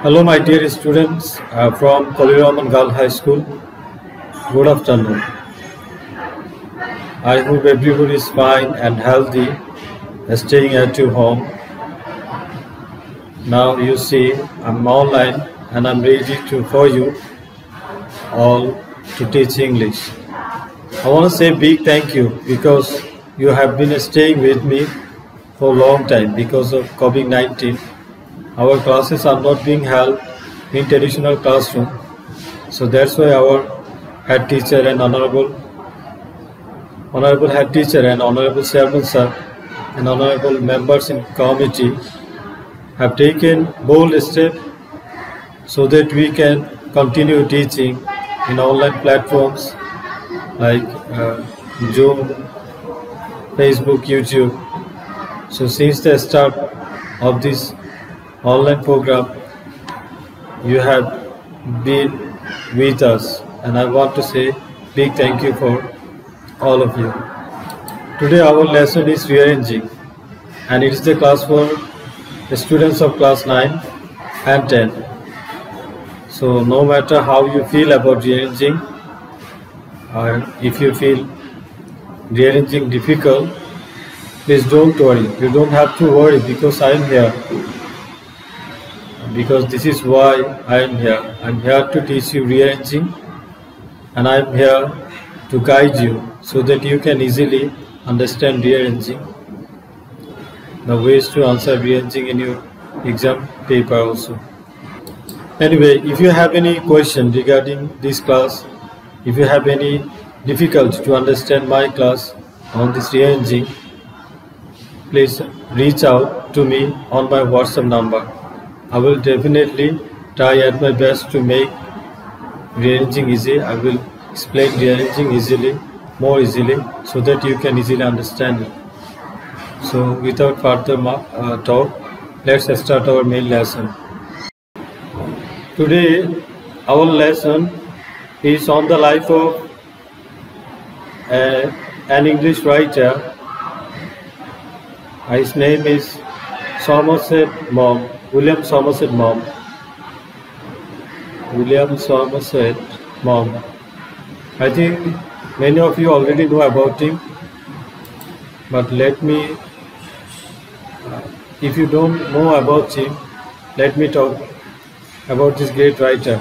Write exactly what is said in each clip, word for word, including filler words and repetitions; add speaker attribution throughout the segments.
Speaker 1: Hello, my dear students uh, from Koliraman Girl High School. Good afternoon. I hope everybody is fine and healthy, uh, staying at your home. Now you see, I'm online and I'm ready to for you all to teach English. I want to say big thank you because you have been staying with me for a long time because of COVID nineteen. Our classes are not being held in traditional classroom, so that's why our head teacher and honorable honorable head teacher and honorable chairman sir and honorable members in committee have taken bold step so that we can continue teaching in online platforms like uh, Zoom, Facebook, YouTube. So since the start of this online program, you have been with us, and I want to say big thank you for all of you. Today our lesson is rearranging, and it is the class for the students of class nine and ten. So no matter how you feel about rearranging, or if you feel rearranging difficult, please don't worry. You don't have to worry because I am here. Because this is why I am here. I am here to teach you rearranging, and I am here to guide you so that you can easily understand rearranging, the ways to answer rearranging in your exam paper also. Anyway, if you have any question regarding this class, if you have any difficulty to understand my class on this rearranging, please reach out to me on my WhatsApp number. I will definitely try at my best to make rearranging easy. I will explain rearranging easily, more easily, so that you can easily understand it. So without further uh, talk, let's start our main lesson. Today our lesson is on the life of uh, an English writer. His name is Somerset Maugham. William Somerset Maugham. William Somerset Maugham. I think many of you already know about him, but let me, uh, if you don't know about him, let me talk about this great writer.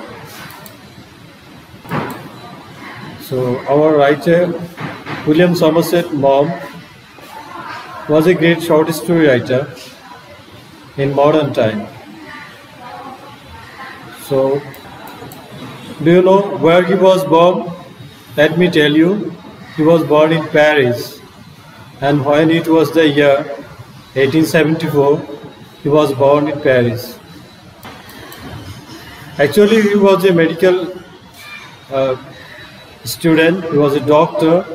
Speaker 1: So our writer, William Somerset Maugham, was a great short story writer in modern time. So, do you know where he was born? Let me tell you, he was born in Paris, and when it was the year eighteen seventy-four, he was born in Paris. Actually, he was a medical uh, student, he was a doctor,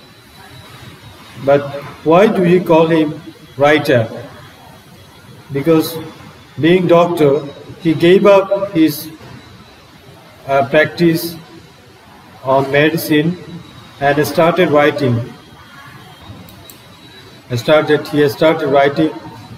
Speaker 1: but why do we call him writer? Because being doctor, he gave up his uh, practice on medicine and started writing. Started he started writing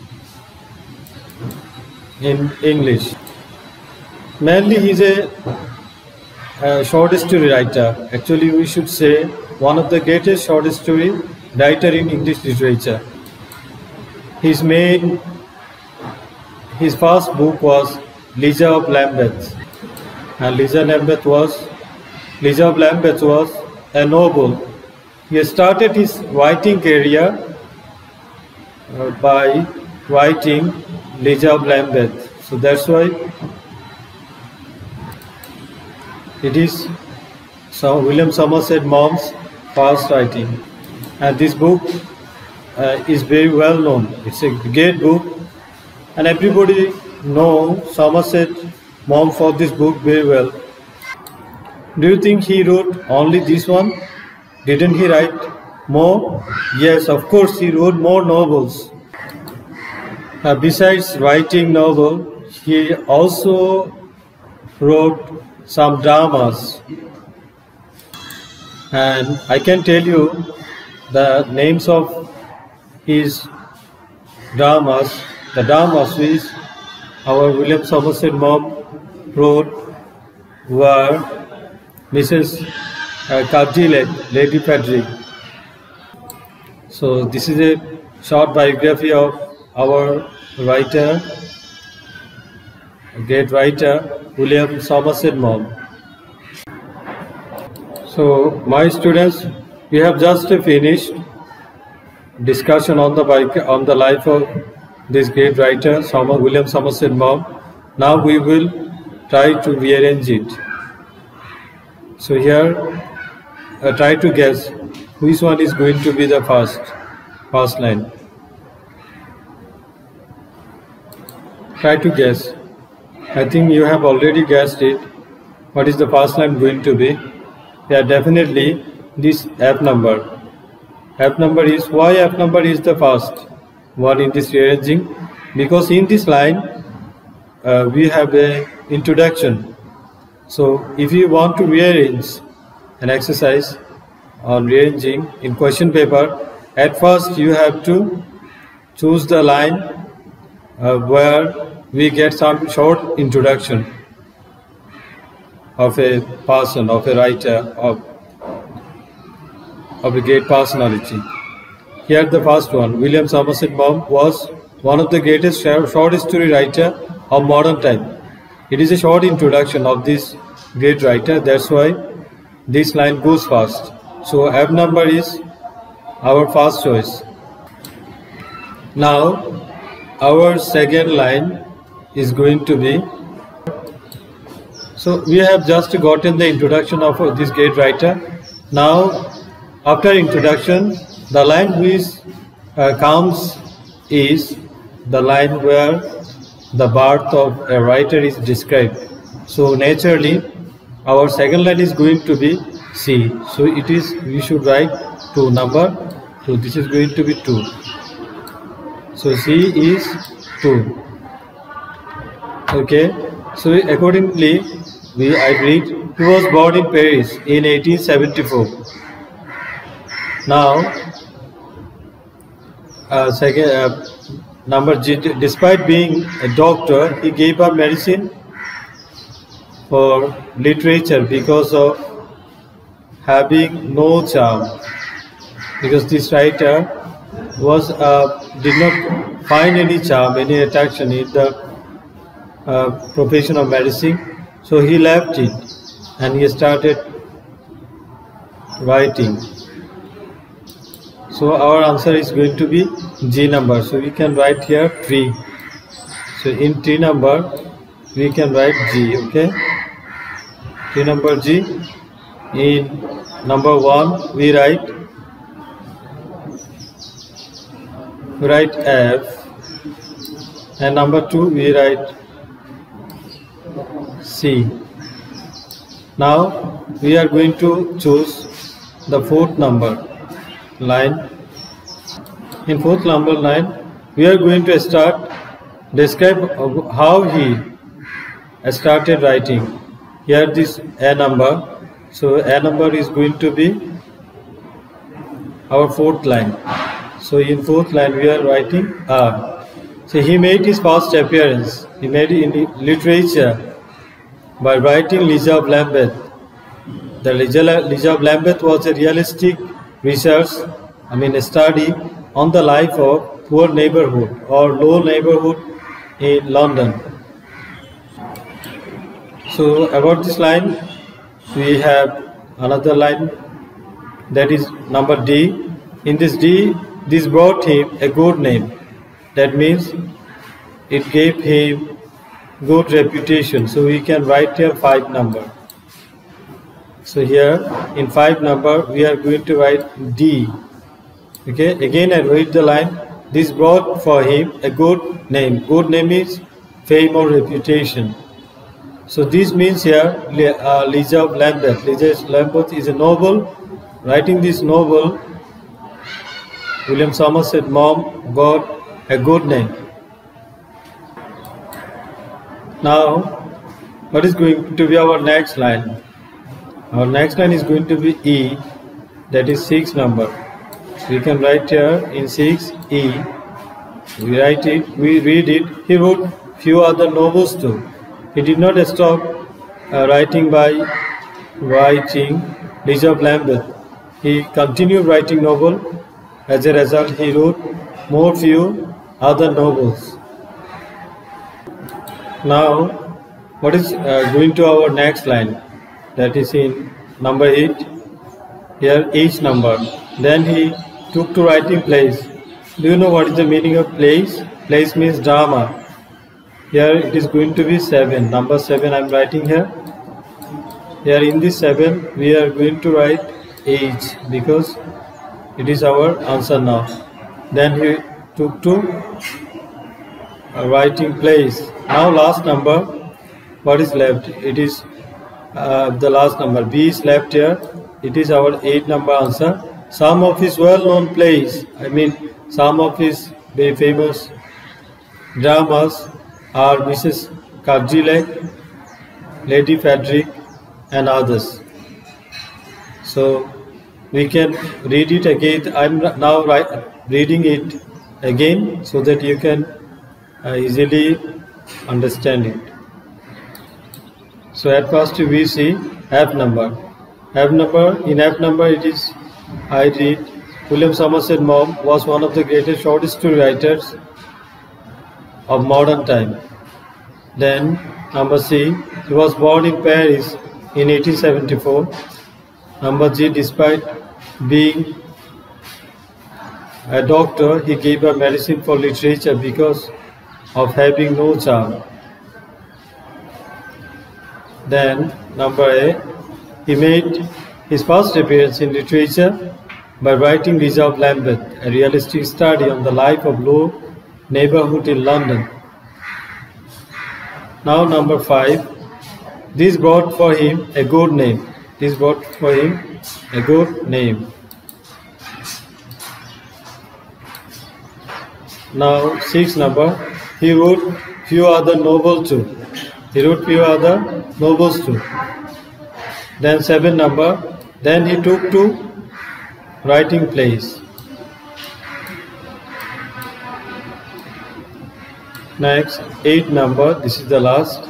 Speaker 1: in English. Mainly, he is a, a short story writer. Actually, we should say one of the greatest short story writer in English literature. His main His first book was Liza of Lambeth, and Liza Lambeth was Liza of Lambeth was a novel. He started his writing career uh, by writing Liza of Lambeth. So that's why it is so William Somerset Maugham's first writing, and this book uh, is very well known. It's a great book. And everybody knows Somerset Maugham for this book very well. Do you think he wrote only this one? Didn't he write more? Yes, of course he wrote more novels. Uh, besides writing novel, he also wrote some dramas. And I can tell you the names of his dramas. The dramas is our William Somerset mom wrote were Missus Uh, Cardilet, Lady Frederick. So this is a short biography of our writer, great writer, William Somerset Maugham. So my students, we have just finished discussion on the on the life of this great writer, William Somerset Maugham. Now we will try to rearrange it. So here, uh, try to guess which one is going to be the first, first line. Try to guess. I think you have already guessed it. What is the first line going to be? Yeah, definitely this F number. F number is, why F number is the first one in this rearranging? Because in this line, uh, we have a introduction. So if you want to rearrange an exercise on rearranging in question paper, at first you have to choose the line uh, where we get some short introduction of a person, of a writer, of, of a great personality. Here the first one, William Somerset Maugham was one of the greatest short story writer of modern time. It is a short introduction of this great writer, that's why this line goes first. So F number is our first choice. Now our second line is going to be, so we have just gotten the introduction of this great writer. Now after introduction, the line which uh, comes is the line where the birth of a writer is described. So naturally our second line is going to be C. So it is, we should write two number. So this is going to be two. So C is two. Okay. So accordingly, we I read, he was born in Paris in eighteen seventy-four. Now, uh, second uh, number G. Despite being a doctor, he gave up medicine for literature because of having no charm. Because this writer was uh, did not find any charm, any attraction in the uh, profession of medicine, so he left it and he started writing. So our answer is going to be G number. So we can write here tree. So in tree number we can write G. Okay. Tree number G. In number one we write we write F, and number two we write C. Now we are going to choose the fourth number line. In fourth number line we are going to start describe how he started writing. Here this A number. So A number is going to be our fourth line. So in fourth line we are writing R. So he made his first appearance. He made it in literature by writing Liza of Lambeth. The Liza of Lambeth was a realistic research, I mean a study on the life of poor neighborhood or low neighborhood in London. So about this line we have another line, that is number D. In this D, this brought him a good name. That means it gave him good reputation. So we can write here five number. So here in five number we are going to write D. Okay, again I read the line, this brought for him a good name. Good name is fame or reputation. So this means here uh, Liza of Lambeth. Liza of Lambeth is a novel. Writing this novel, William Somerset Maugham got a good name. Now, what is going to be our next line? Our next line is going to be E, that is six number. We can write here in six E. We write it, we read it. He wrote few other novels too. He did not stop uh, writing by writing Richard Lambeth. He continued writing novel. As a result, he wrote more few other novels. Now, what is uh, going to our next line? That is in number eight. Here, each number. Then he took to writing plays. Do you know what is the meaning of plays? Plays means drama. Here it is going to be seven. Number seven I am writing here. Here in this seven we are going to write age because it is our answer now. Then he took to uh, writing plays. Now last number, what is left? It is uh, the last number. B is left here. It is our eight number answer. Some of his well-known plays, I mean some of his very famous dramas are Missus Cardillac, Lady Frederick and others. So we can read it again. I am now write, reading it again so that you can uh, easily understand it. So at first we see F number. F number, in F number it is, I read, William Somerset Maugham was one of the greatest short story writers of modern time. Then number C, he was born in Paris in eighteen seventy-four. Number G, despite being a doctor, he gave up medicine for literature because of having no charm. Then number A, he made his first appearance in literature by writing Richard Lambeth, a realistic study on the life of low neighborhood in London. Now number five, this brought for him a good name. This brought for him a good name. Now six number, he wrote few other novels too. He wrote few other novels too. Then seven number, then he took to writing plays. Next, eight number, this is the last.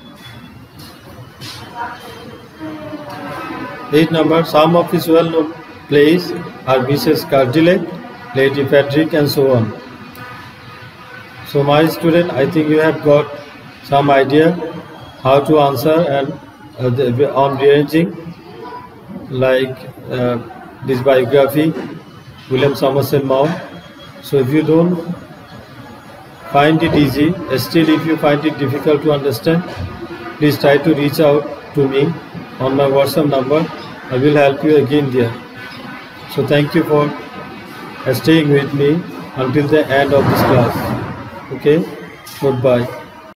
Speaker 1: Eight number, some of his well-known plays are Missus Cardillac, Lady Frederick and so on. So my student, I think you have got some idea how to answer and uh, the, on rearranging like uh, this biography, William Somerset Maugham. So if you don't find it easy, still if you find it difficult to understand, please try to reach out to me on my WhatsApp number. I will help you again there. So thank you for staying with me until the end of this class. Okay, goodbye.